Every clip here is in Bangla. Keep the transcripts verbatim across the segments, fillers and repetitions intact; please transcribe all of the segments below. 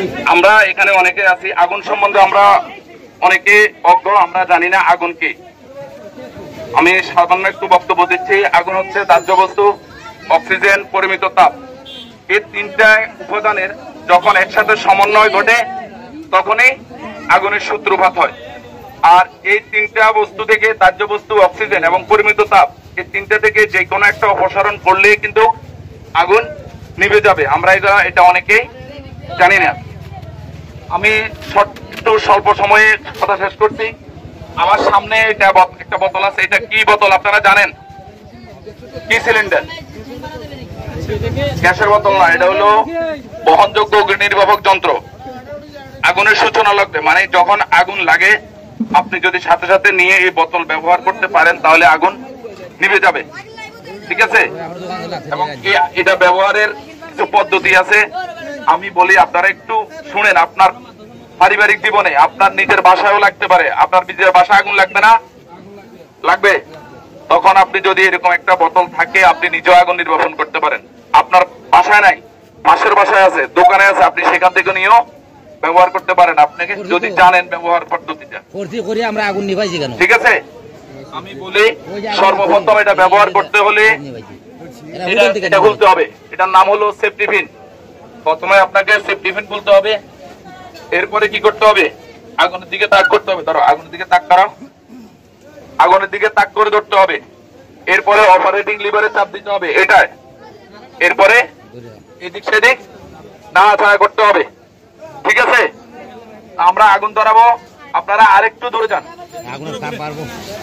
আমরা এখানে অনেকে আছি, আগুন সম্বন্ধে আমরা অনেকে অজ্ঞ, আমরা জানি না আগুন কি। আমি সাধারণ একটু বক্তব্য দিচ্ছি। আগুন হচ্ছে দাহ্য বস্তু, অক্সিজেন, পরিমিত তাপ। এই তিনটা উপাদানের যখন একসাথে সমন্বয় ঘটে তখনই আগুনের সূত্রপাত হয়। আর এই তিনটা বস্তু থেকে, দাহ্য বস্তু, অক্সিজেন এবং পরিমিত তাপ, এই তিনটা থেকে যে কোনো একটা অপসারণ করলে কিন্তু আগুন নিভে যাবে। আমরা এটা এটা অনেকেই জানি না। আমি ছোট্ট স্বল্প সময়ে কথা শেষ করছি। আমার সামনে এটা একটা বোতল আছে। এটা কি বোতল আপনারা জানেন? কি সিলিন্ডার? গ্যাসের বোতল না, এটা হলো বহনযোগ্য অগ্নি নির্বাপক যন্ত্র। আগুনের সূচনা লাগবে, মানে যখন আগুন লাগে আপনি যদি সাথে সাথে নিয়ে এই বোতল ব্যবহার করতে পারেন তাহলে আগুন নিভে যাবে। ঠিক আছে? এবং এটা ব্যবহারের কিছু পদ্ধতি আছে, আমি বলি আপনারা একটু শুনেন। আপনার পারিবারিক জীবনে, আপনার নিজের বাসায়ও লাগতে পারে। আপনার নিজের বাসায় আগুন লাগবে না? লাগবে। তখন আপনি যদি এরকম একটা বোতল থাকে, আপনি নিজেও আগুন নির্বাপন করতে পারেন। আপনার বাসায় নাই, পাশের বাসায় আছে, দোকানে আছে, আপনি সেখান থেকে নিয়েও ব্যবহার করতে পারেন, আপনাকে যদি জানেন ব্যবহার পদ্ধতিটা। ঠিক আছে? আমি বলি সর্বপ্রথম এটা ব্যবহার করতে হলে এটা খুলতে হবে। এটার নাম হলো সেফটি পিন। প্রথমে আপনাকে সেফটি পিন খুলতে হবে। এরপরে কি করতে হবে? আগুনের দিকে তাক করতে হবে। ধরো, আগুনের দিকে তাক করো, আগুনের দিকে তাক করে ধরতে হবে। এরপরে অপারেটিং লিভারে চাপ দিতে হবে এটায়। এরপরে এদিক সেদিক নাড়াচাড়া করতে হবে। ঠিক আছে? আমরা আগুন ধরাবো, আপনারা আরেকটু দূরে যান। আগুনের তাপ বাড়বো।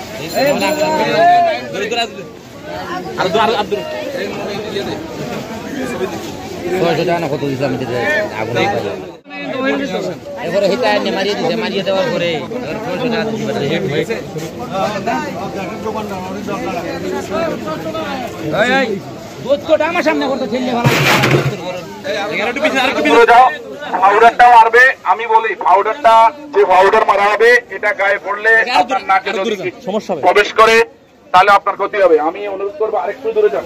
এবারে হিটা এনে মারিয়ে দিছে, মারিয়ে দেওয়ার পরে আমার সামনে করতে ঠেললে ভালো। পাউডারটা মারবে, আমি বলি পাউডারটা যে পাউডার মারা হবে এটা গায়ে পড়লে আপনার নাকে যদি প্রবেশ করে তাহলে আপনার ক্ষতি হবে। আমি অনুরোধ করবো আরেকটু দূরে যান,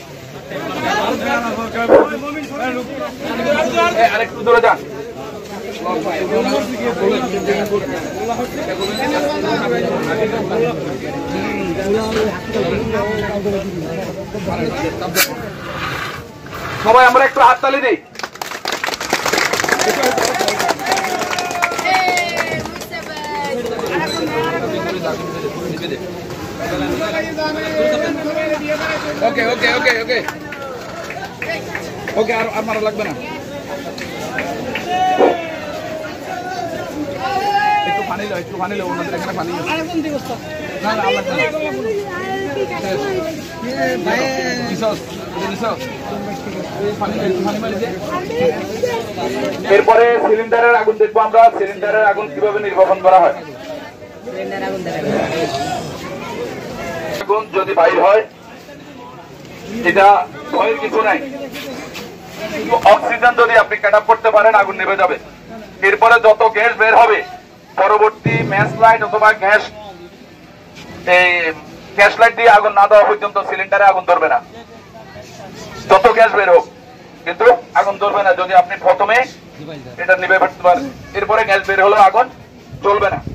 আরেকটু দূরে যান। সবাই আমরা একটু হাততালি দিই। ওকে ওকে ওকে ওকে ওকে আর আর মারা লাগবে না। একটু পানি লো, একটু পানি লো, ওনাদের এখানে পানি আছে। না না লাগবে না। এরপরে সিলিন্ডারের আগুন দেখবো আমরা, সিলিন্ডারের আগুন কিভাবে নির্বাপন করা হয়। আগুন যদি বাইর হয় এটা ভয়ের কিছু নাই, অক্সিজেন যদি আপনি কাট আপ করতে পারেন আগুন নেভে যাবে। এরপরে যত গ্যাস বের হবে পরবর্তী ম্যাচ লাইট অথবা গ্যাস এই গ্যাস লাইট দিয়ে আগুন না দেওয়া পর্যন্ত সিলিন্ডারে আগুন ধরবে না। যত গ্যাস বের হোক কিন্তু আগুন ধরবে না যদি আপনি প্রথমে এটা নিভে ফেলতে পারেন। এরপরে গ্যাস বের হলো আগুন চলবে না।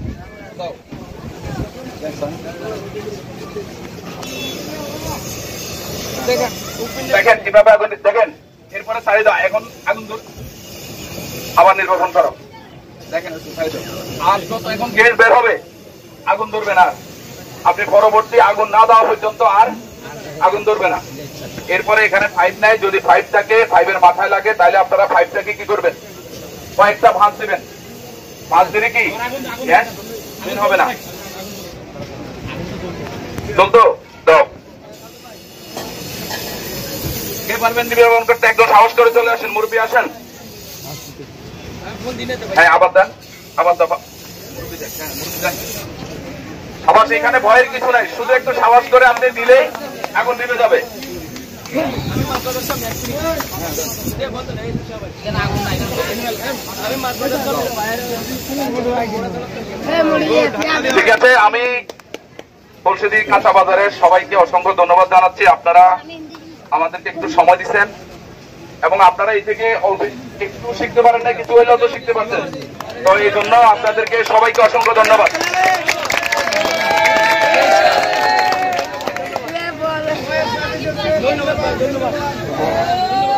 দেখেন কিভাবে আগুন, দেখেন এরপরে ছাড়িয়ে দাও। এখন আগুন আবার নির্বাপন করো, দেখেন আর যত এখন গ্যাস বের হবে আগুন ধরবে না। আপনি পরবর্তী আগুন না দেওয়া পর্যন্ত আর আগুন ধরবে না। এরপরে এখানে পাইপ নাই, যদি পাইপ থাকে পাইপের মাথায় লাগে তাহলে আপনারা পাইপটাকে কি করবেন, কয়েকটা ভাঁজ দিবেন। ভাঁজ দিলে কি গ্যাস হবে না। চলতো দাও, কে পারবেন নির্বাপন করতে? একদম সাহস করে চলে আসেন, মুরব্বী আসেন। হ্যাঁ আবার দেন, আবার দাও। সাবাস, এখানে ভয়ের কিছু নাই, শুধু একটু সাবাস করে আপনি দিলেই আগুন নিভে যাবে। ঠিক আছে, আমি পরিষদী কাঁচা বাজারের সবাইকে অসংখ্য ধন্যবাদ জানাচ্ছি। আপনারা আমাদেরকে একটু সময় দিচ্ছেন। এবং আপনারা এই থেকে অল্প একটু শিখতে পারেন না, কিছু হইলেও তো শিখতে পারছেন। তো এই জন্য আপনাদেরকে সবাইকে অসংখ্য ধন্যবাদ। ধন্যবাদ ধন্যবাদ।